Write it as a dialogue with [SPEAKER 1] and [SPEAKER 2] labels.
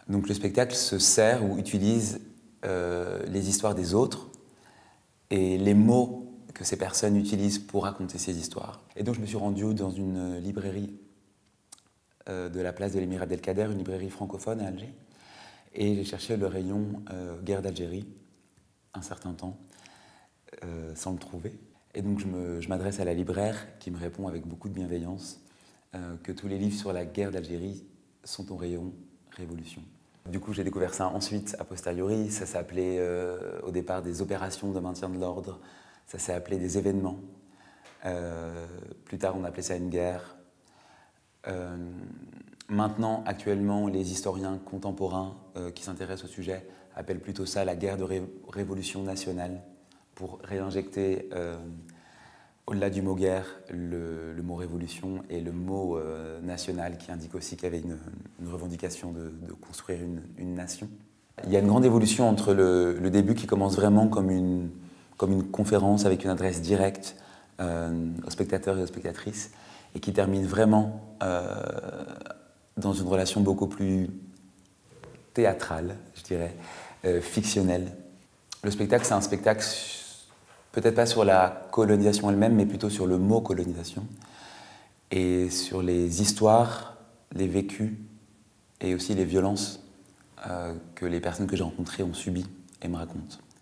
[SPEAKER 1] Donc le spectacle se sert ou utilise les histoires des autres et les mots que ces personnes utilisent pour raconter ces histoires. Et donc je me suis rendu dans une librairie de la place de l'Émir Abdelkader, une librairie francophone à Alger, et j'ai cherché le rayon guerre d'Algérie un certain temps, sans le trouver. Et donc je m'adresse à la libraire qui me répond avec beaucoup de bienveillance que tous les livres sur la guerre d'Algérie sont au rayon Révolution. Du coup, j'ai découvert ça ensuite, a posteriori. Ça s'appelait au départ des opérations de maintien de l'ordre, ça s'est appelé des événements. Plus tard, on appelait ça une guerre. Maintenant, actuellement, les historiens contemporains qui s'intéressent au sujet appellent plutôt ça la guerre de révolution nationale, pour réinjecter, au-delà du mot guerre, le mot révolution et le mot national qui indique aussi qu'il y avait une revendication de construire une nation. Il y a une grande évolution entre le début qui commence vraiment comme une conférence avec une adresse directe aux spectateurs et aux spectatrices et qui termine vraiment dans une relation beaucoup plus théâtrale, je dirais, fictionnelle. Le spectacle, c'est un spectacle peut-être pas sur la colonisation elle-même, mais plutôt sur le mot colonisation et sur les histoires, les vécus et aussi les violences que les personnes que j'ai rencontrées ont subies et me racontent.